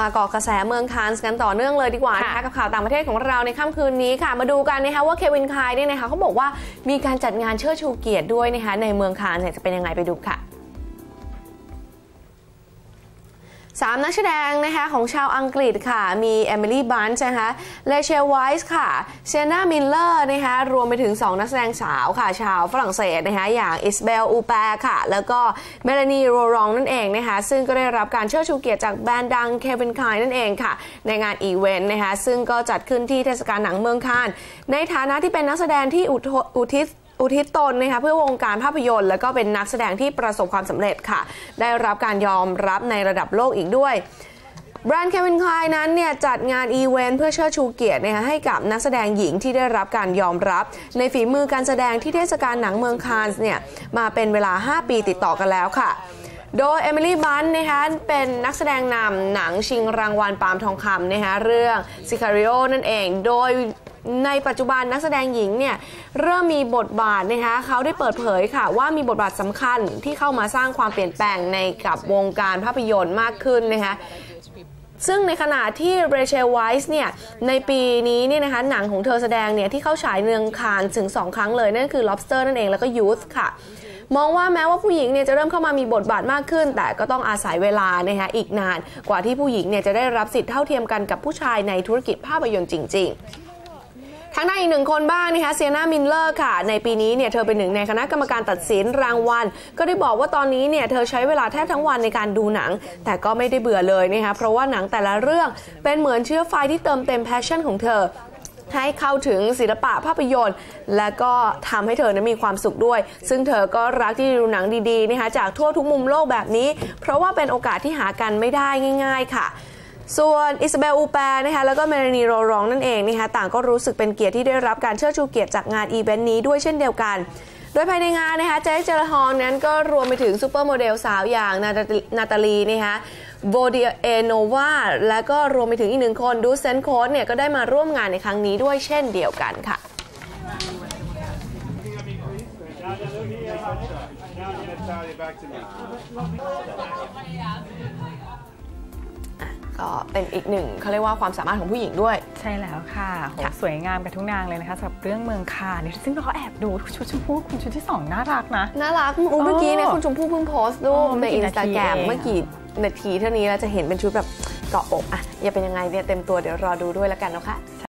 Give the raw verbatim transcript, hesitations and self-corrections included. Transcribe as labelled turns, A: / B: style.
A: มาเกาะกระแสเมืองคานส์กันต่อเนื่องเลยดีกว่านะคะกับข่าวต่างประเทศของเราในค่ำคืนนี้ค่ะมาดูกันนะคะว่าเควินคายเนี่ยนะคะเขาบอกว่ามีการจัดงานเชิดชูเกียรติด้วยนะคะในเมืองคานส์จะเป็นยังไงไปดูค่ะสามนักแสดงนะคะของชาวอังกฤษค่ะมีเอมิลี่บันช์นะคะเลเชลไวส์ค่ะเซนามิลเลอร์นะคะรวมไปถึงสองนักแสดงสาวค่ะชาวฝรั่งเศสนะคะอย่างอิสเบลอูแปร์ค่ะแล้วก็เมลานีโรรองนั่นเองนะคะซึ่งก็ได้รับการเชิดชูเกียรติจากแบรนด์ดังเควินคายนั่นเองค่ะในงานอีเวนต์นะคะซึ่งก็จัดขึ้นที่เทศกาลหนังเมืองคานส์ในฐานะที่เป็นนักแสดงที่อุทิศอุทิศตนนะคะเพื่อวงการภาพยนตร์แล้วก็เป็นนักแสดงที่ประสบความสำเร็จค่ะได้รับการยอมรับในระดับโลกอีกด้วยแบรนด์เควินคายนั้นเนี่ยจัดงานอีเวนต์เพื่อเชิดชูเกียรตินะคะให้กับนักแสดงหญิงที่ได้รับการยอมรับในฝีมือการแสดงที่เทศกาลหนังเมืองคานส์เนี่ยมาเป็นเวลาห้าปีติดต่อกันแล้วค่ะโดยเอมิลี่บันช์นะคะเป็นนักแสดงนำหนังชิงรางวัลปาล์มทองคำนะคะเรื่องซิคาริโอนั่นเองโดยในปัจจุบันนักแสดงหญิงเนี่ยเริ่มมีบทบาทนะคะเขาได้เปิดเผยค่ะว่ามีบทบาทสำคัญที่เข้ามาสร้างความเปลี่ยนแปลงในกับวงการภาพยนตร์มากขึ้นนะคะซึ่งในขณะที่เรเชลไวส์เนี่ยในปีนี้เนี่ยนะคะหนังของเธอแสดงเนี่ยที่เข้าฉายเมืองคานส์ถึงสองครั้งเลยนั่นคือ Lobster นั่นเองแล้วก็ Youth ค่ะมองว่าแม้ว่าผู้หญิงเนี่ยจะเริ่มเข้ามามีบทบาทมากขึ้นแต่ก็ต้องอาศัยเวลานะคะอีกนานกว่าที่ผู้หญิงเนี่ยจะได้รับสิทธิเท่าเทียมกันกับผู้ชายในธุรกิจภาพยนตร์จริงๆทางด้านอีกหนึ่งคนบ้างนะคะเซียนามิลเลอร์ค่ะในปีนี้เนี่ยเธอเป็นหนึ่งในคณะกรรมการตัดสินรางวัลก็ได้บอกว่าตอนนี้เนี่ยเธอใช้เวลาแทบทั้งวันในการดูหนังแต่ก็ไม่ได้เบื่อเลยนะคะเพราะว่าหนังแต่ละเรื่องเป็นเหมือนเชื้อไฟที่เติมเต็มแพชชั่นของเธอให้เข้าถึงศิลปะภาพยนตร์และก็ทำให้เธอนั้นมีความสุขด้วยซึ่งเธอก็รักที่ดูหนังดีๆนะคะจากทั่วทุกมุมโลกแบบนี้เพราะว่าเป็นโอกาสที่หากันไม่ได้ง่ายๆค่ะส่วนอิซาเบลอูแปร์นะคะแล้วก็เมลานีโรรองนั่นเองนะคะต่างก็รู้สึกเป็นเกียรติที่ได้รับการเชิดชูเกียรติจากงานอีเวนต์นี้ด้วยเช่นเดียวกันโดยภายในงานนะคะเจคเจลฮอนนั้นก็รวมไปถึงซูเปอร์โมเดลสาวอย่างนาตาลีนะคะโบเดียเอโนวาและก็รวมไปถึงอีกหนึ่งคนดูเซนโค้ดเนี่ยก็ได้มาร่วมงานในครั้งนี้ด้วยเช่นเดียวกันค่ะก็เป็นอีกหนึ่งเขาเรียกว่าความสามารถของผู้หญิงด้วย
B: ใช่แล้วค่ะสวยงามกันทุกนางเลยนะคะสำหรับเรื่องเมืองคานเนี่ยซึ่งเราแอบดูชุดชมพู่คุณชุดที่สองน่ารักนะ
A: น่ารักเมื่อกี้เนี่ยคุณชมพู่เพิ่งโพสต์รูปในอินสตาแกรมเมื่อกี้นาทีเท่านี้เราจะเห็นเป็นชุดแบบเกาะอกอ่ะอย่าเป็นยังไงเนี่ยเต็มตัวเดี๋ยวรอดูด้วยแล้วกันนะคะ